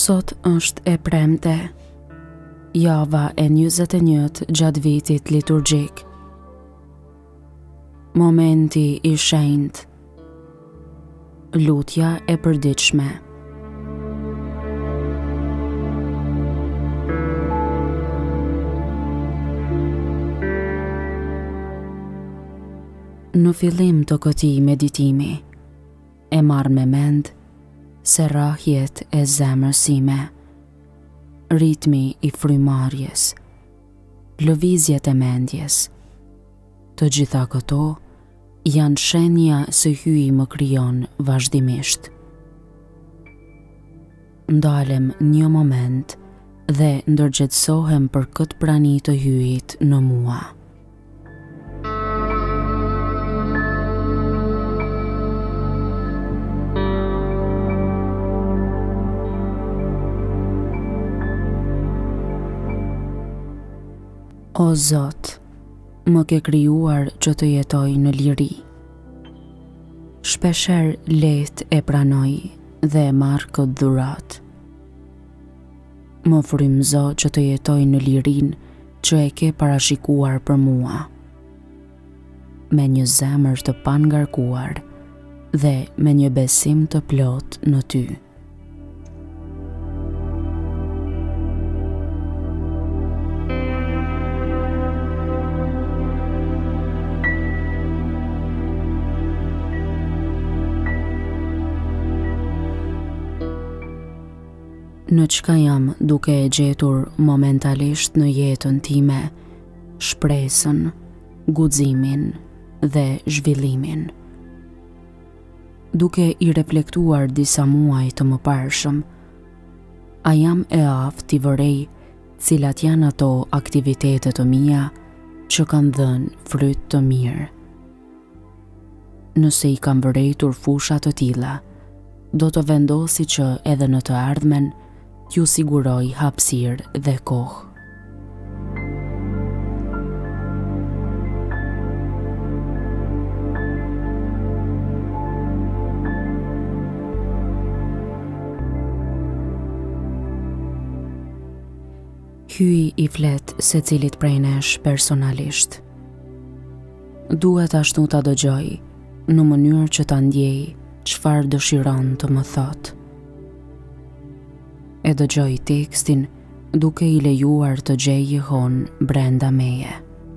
Sot është e premte, java e 21 gjatë vitit liturgjik. Momenti i shenjtë, lutja e përditshme. Në fillim të këtij meditimi, e marr me mend se rrahjet e zemrës sime, ritmi i frymarrjes, lëvizjet e mendjes, të gjitha këto janë shenja se hyi më krijon vazhdimisht. Ndalem një moment dhe ndërgjetësohem për këtë prani të hyjit në mua. O Zot, më ke krijuar që të jetoj në liri. Shpesher lehtë e pranoj dhe e marr këtë dhuratë. Më frymëzo që të jetoj në lirinë që e ke parashikuar për mua, me një zemër të pangarkuar dhe me një besim të plot në ty. Në çka jam duke e gjetur momentalisht në jetën time, shpresën, guximin dhe zhvillimin. Duke i reflektuar disa muaj të mëparshëm, a jam e aftë t'i vërej cilat janë ato aktivitetet të mia që kanë dhënë fryt të mirë. Nëse i kam vërejtur fusha të tilla, do të vendosi që edhe në të ardhmen t'ju siguroj hapësirë dhe kohë. Hyi i flet secilit prej nesh personalisht. Duhet ashtu ta dëgjoj në mënyrë që ta ndjej çfarë dëshiron të më thotë. E dëgjoj tekstin duke i lejuar të gjej jehon brenda meje.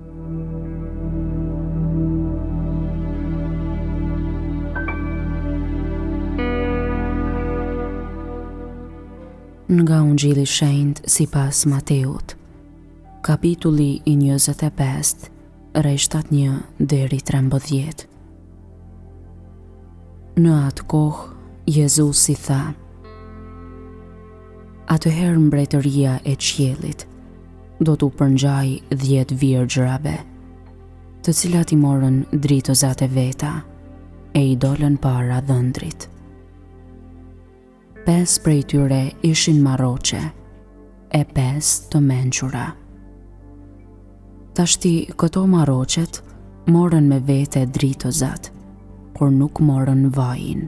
Nga Ungjilli i Shenjtë sipas Mateut, kapitulli i 25, rresht 1 deri 13. Në atë kohë, Jezusi tha: Atëherë mbretëria e qiellit do t'u përngjaj 10 virgjërave, të cilat i morën dritëzat e veta e i dolën para dhëndrit. 5 prej tyre ishin marroqe e 5 të mençura. Tashti këto marroqet morën me vete dritëzat, por nuk morën vajin.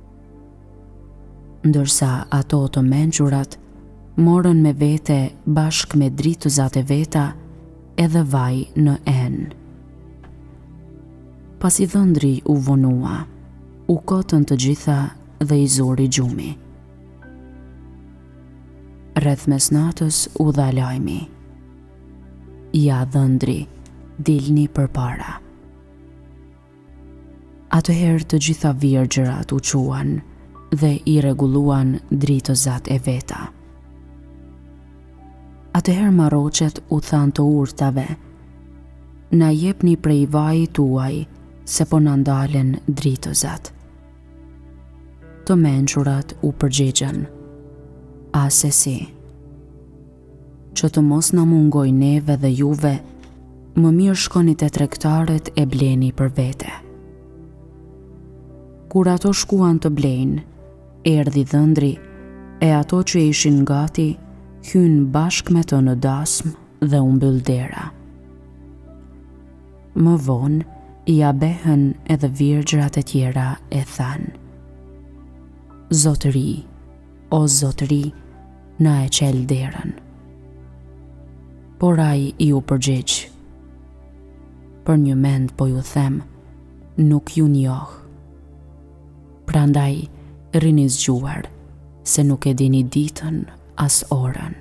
Ndërsa ato të mençurat morën me vete bashk me dritëzat e veta edhe vaj në enë. Pasi dhëndri u vonua, u kotën të gjitha dhe i zuri gjumi. Rreth mesnatës u dha lajmi: Ja dhëndri, dilni përpara. Atëherë të gjitha virgjërat u quan dhe i rregulluan dritëzat e veta. Atëherë marroqet u than të urtave: Na jepni prej vajit tuaj, se po na ndalen dritëzat. Të mençurat u përgjigjen: Asesi, që të mos na mungoj neve dhe juve, më mirë shkoni te tregtarët e bleni për vete. Kur ato shkuan të blejnë, erdhi dhëndri e ato që ishin gati hyn bashk me të në dasmë dhe u mbyll dera. Më vonë ja behën edhe virgjërat e tjera e thanë: Zotëri, o zotëri, na e qel derën. Por ai ju përgjigj: për një mend po ju them, nuk ju njoh. Prandaj rini zgjuar, se nuk e dini ditën as orën.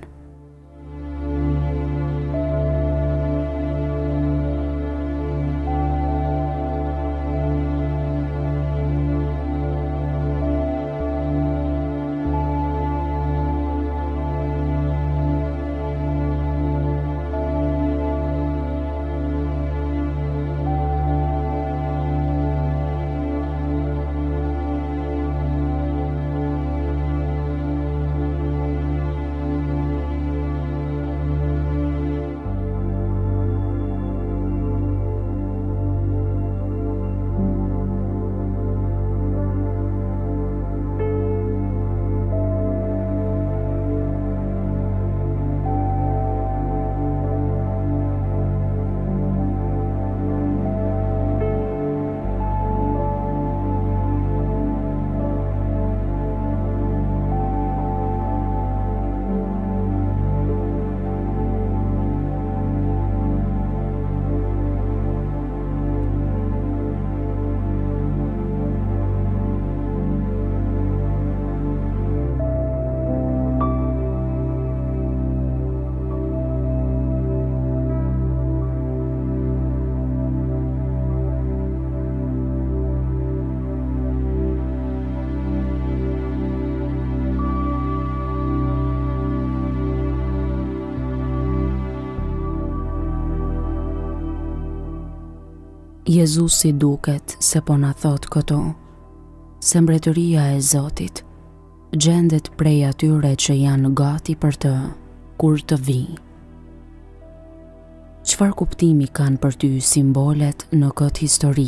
Jezusi duket se po na thot këto, se mbretëria e Zotit gjendet prej atyre që janë gati për të, kur të vijë. Çfarë kuptimi kanë për ty simbolet në këtë histori?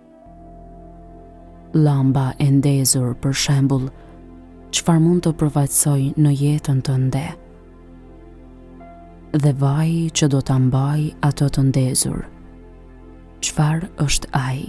Llamba e ndezur, për shembull, çfarë mund të përfaqësoj në jetën tënde? Dhe vaji që do ta mbaj ato të ndezur, çfarë është ai?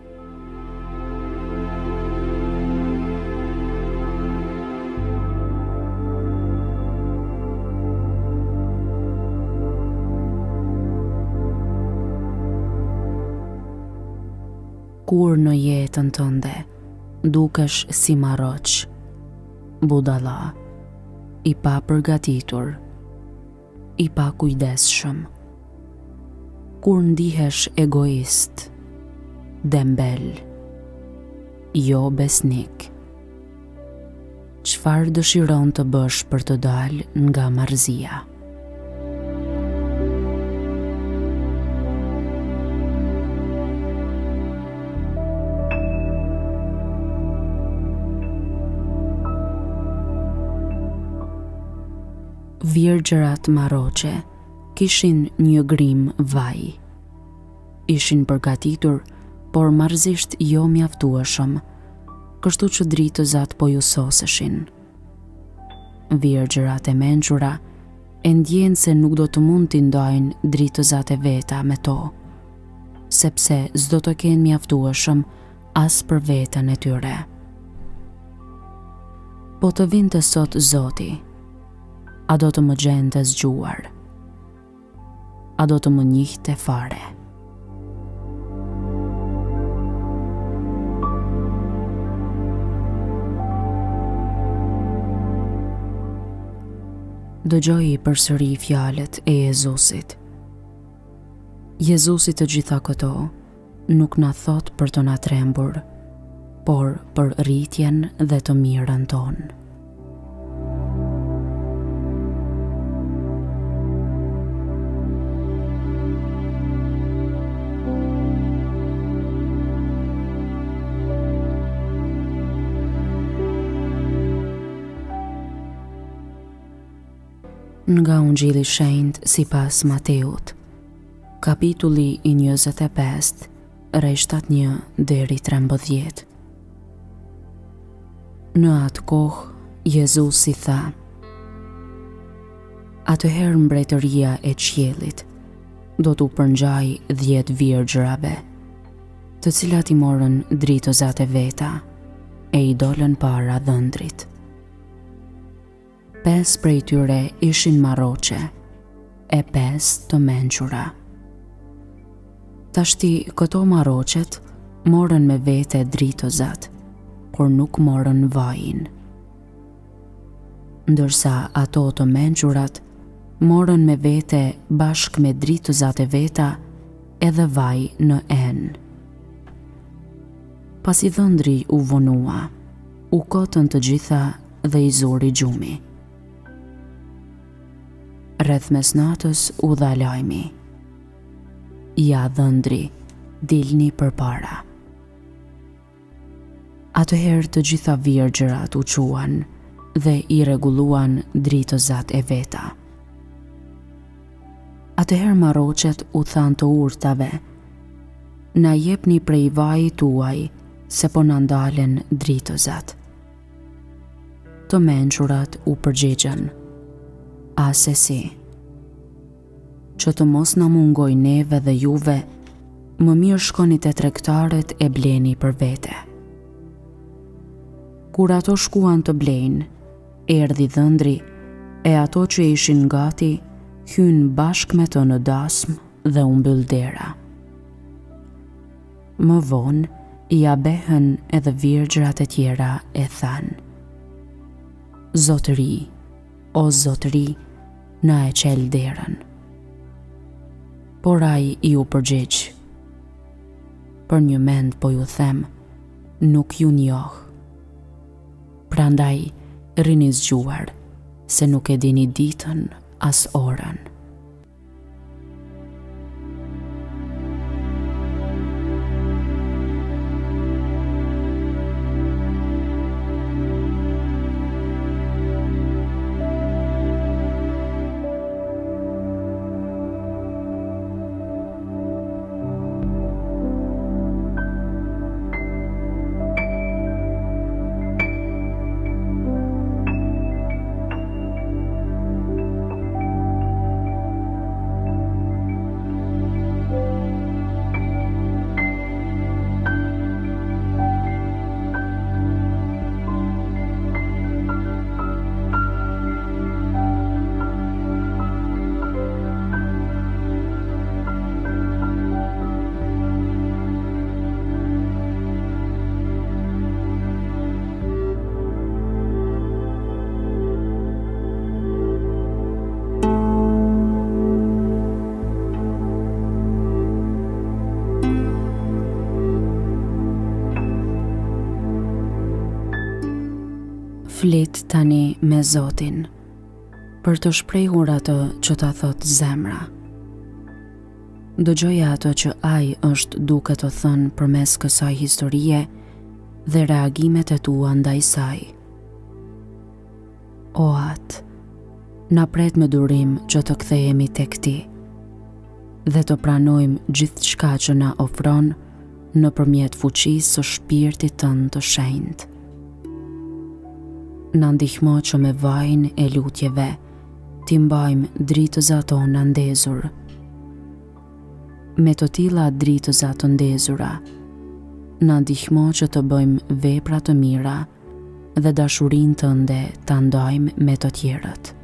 Kur në jetën tënde dukesh si marroç, budalla, i pa përgatitur, i pa kujdesshëm, kur ndihesh egoist, dembel, jo besnik, çfarë dëshiron të bësh për të dalë nga marrëzia? Virgjërat marroçe kishin një grim vaj. Ishin përgatitur, por marrëzisht jo mjaftueshëm, kështu që dritëzat po ju soseshin. Virgjërat e mençura e ndjenë se nuk do të mund t'i ndajnë dritëzat e veta me to, sepse s'do të kenë mjaftueshëm as për veten e tyre. Po të vinte sot Zoti, a do të më gjente zgjuar? A do të më njihte fare? Dëgjoi përsëri fjalët e Jezusit. Jezusi të gjitha këto nuk na thot për të na trembur, por për rritjen dhe të mirën tonë. Nga Ungjilli i Shenjtë sipas Mateut, kapitulli i 25, rrej 71 deri 13. Në atë kohë, Jezusi tha: atëherë mbretëria e qiellit do t'u përngjajë 10 virgjërave, të cilat i morën dritëzat e veta e i dolën para dhëndrit. 5 prej tyre ishin marroqe, e 5 të mençura. Tashti këto marroqet morën me vete dritozat, kur nuk morën vajin. Ndërsa ato të mençurat morën me vete bashk me dritozat e veta edhe vaj në enë. Pasi dhëndri u vonua, u kotën të gjitha dhe i zuri gjumi. Rreth mesnatës u dha lajmi: ja dhëndri, dilni përpara. Atëherë të gjitha virgjërat u quan dhe i rregulluan dritozat e veta. Atëherë marroqet u thanë të urtave: na jepni prej vajit tuaj, se po na ndalen dritozat. Të mençurat u përgjigjen: ase si, që të mos na mungoj neve dhe juve, më mirë shkoni te tregtarët e bleni për vete. Kur ato shkuan të blejnë, erdhi dhëndri, e ato që ishin gati hyn bashk me të në dasmë dhe u mbyll dera. Më vonë ja behën edhe virgjërat e tjera e thanë: Zotëri, o Zotëri, na e qel derën. Por ai i u përgjigj: për një mend po ju them, nuk ju njoh. Prandaj rini zgjuar, se nuk e dini ditën as orën. Flit tani me Zotin, për të shprehur atë që ta thot zemra. Dëgjoj ato që ai është duke të thënë përmes kësaj historie dhe reagimet e tua ndaj saj. O Atë, na pret me durim që të kthehemi tek Ti dhe të pranojmë gjithçka që na ofron nëpërmjet fuqisë së shpirtit tënd të shenjtë. Na ndihmo që me vajin e lutjeve Ti mbajmë dritëzat tona ndezur. Me të tilla dritëza të ndezura, na ndihmo që të bëjmë vepra të mira dhe dashurinë tënde ta ndajmë me të tjerët.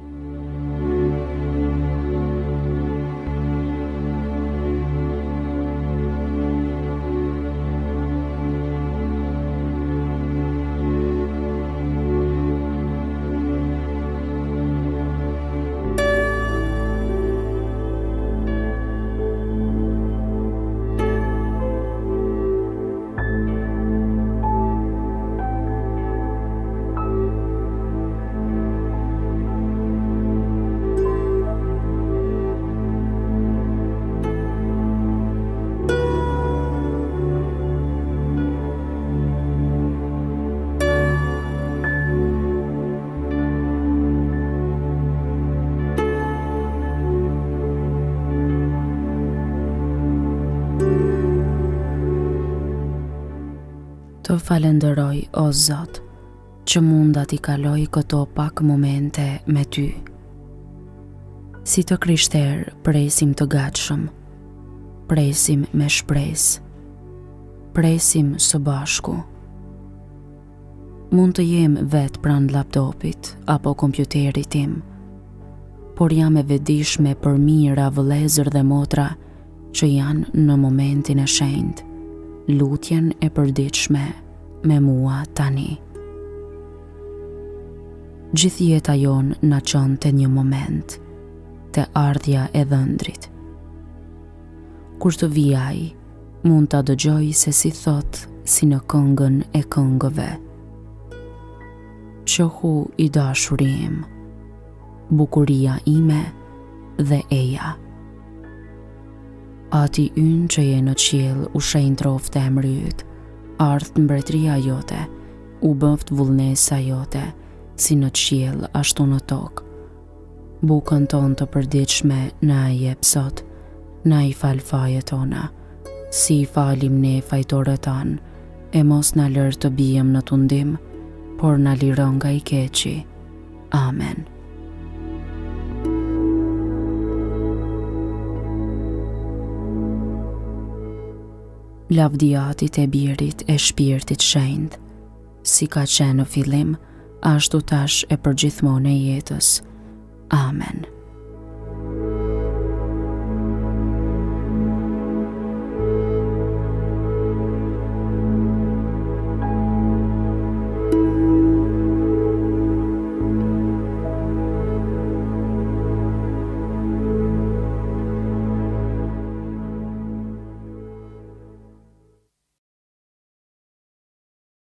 Të falenderoj, o Zot, që munda t'i kaloj këto pak momente me Ty. Si të krishter presim të gatshëm, presim me shpresë, presim së bashku. Mund të jem vetë pranë laptopit apo kompjuterit tim, por jam e vetëdijshme për mira vëllezër dhe motra që janë në momentin e shenjtë, lutjen e përditshme me mua tani. Gjithë jeta jon na çon te një moment, te ardhja e dhëndrit. Kur të vi ai, mund ta dëgjoj se si thot si në këngën e këngëve. Qohu i dashuri im, bukuria ime dhe eja. Ati ynë që je në qiell u shenjë trofte e mryt, ardht mbretëria jote, u bëft vullnesa jote, si në qiell ashtu në tokë. Bukën ton të përditshme na i jep sot, na i fal fajet tona, si i falim ne fajtorët tanë, e mos na lër të bijem në tundim, por na liron nga i keqi. Amen. Lavdiatit e birit e shpirtit shenjtë, si ka qenë në fillim, ashtu tash e përgjithmonë e jetës. Amen.